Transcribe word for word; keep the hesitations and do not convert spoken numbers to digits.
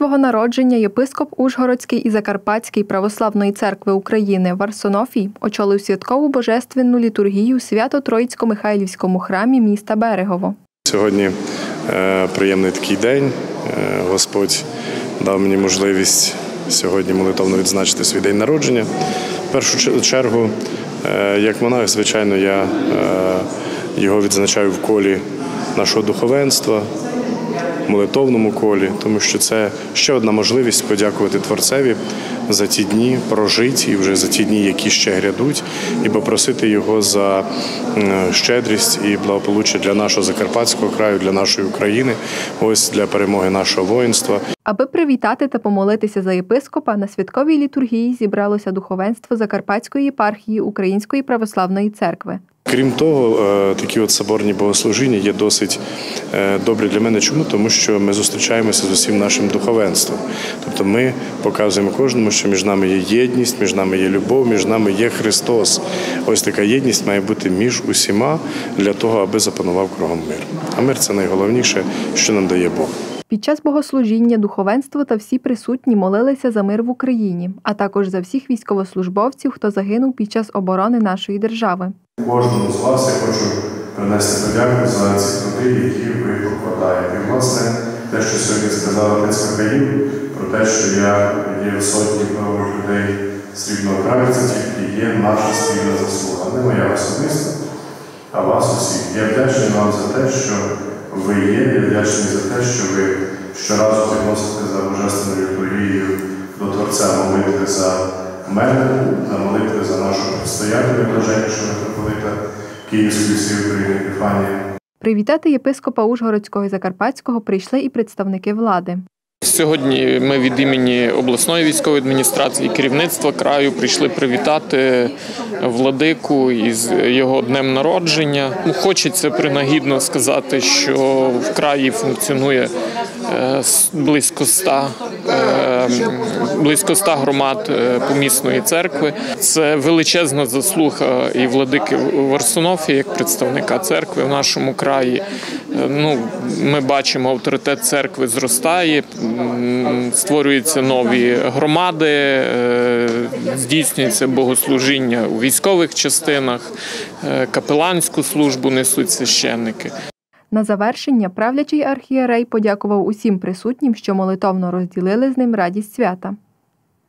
свого народження єпископ Ужгородський і Закарпатський православної церкви України Варсонофій очолив святкову божественну літургію у Свято-Троїцько-Михайлівському храмі міста Берегово. Сьогодні е, приємний такий день. Е, Господь дав мені можливість сьогодні молитовно відзначити свій день народження. В першу чергу, е, як монах, звичайно, я е, його відзначаю в колі нашого духовенства, в молитовному колі, тому що це ще одна можливість подякувати Творцеві за ті дні прожиті, і вже за ті дні, які ще грядуть, і попросити його за щедрість і благополуччя для нашого Закарпатського краю, для нашої України, ось для перемоги нашого воїнства. Аби привітати та помолитися за єпископа, на святковій літургії зібралося духовенство Закарпатської єпархії Української православної церкви. Крім того, такі от соборні богослужіння є досить добрі для мене. Чому? Тому що ми зустрічаємося з усім нашим духовенством. Тобто ми показуємо кожному, що між нами є єдність, між нами є любов, між нами є Христос. Ось така єдність має бути між усіма для того, аби запанував кругом мир. А мир – це найголовніше, що нам дає Бог. Під час богослужіння духовенство та всі присутні молилися за мир в Україні, а також за всіх військовослужбовців, хто загинув під час оборони нашої держави. Кожному з вас я хочу принести подяку за ці труди, які ви покладаєте. І, власне, те, що сьогодні сказав отець Михаїл, про те, що я є в сотні правих людей срібного краю, це тільки є наша спільна заслуга. Не моя особиста, а вас усіх. Я вдячний вам за те, що ви є, я вдячний за те, що ви щоразу підносите за божественною літургією до Творця молитви за мене, на молитви за нашого предстоятеля, блаженнішого митрополита Київської всієї України Епіфанія. Привітати єпископа Ужгородського і Закарпатського прийшли і представники влади. Сьогодні ми від імені обласної військової адміністрації, керівництва краю прийшли привітати владику із його днем народження. Хочеться принагідно сказати, що в краї функціонує близько ста, близько ста громад помісної церкви. Це величезна заслуга і владики Варсонофія, як представника церкви в нашому краї. Ну, ми бачимо, авторитет церкви зростає, створюються нові громади, здійснюється богослужіння у військових частинах, капеланську службу несуть священники. На завершення правлячий архієрей подякував усім присутнім, що молитовно розділили з ним радість свята.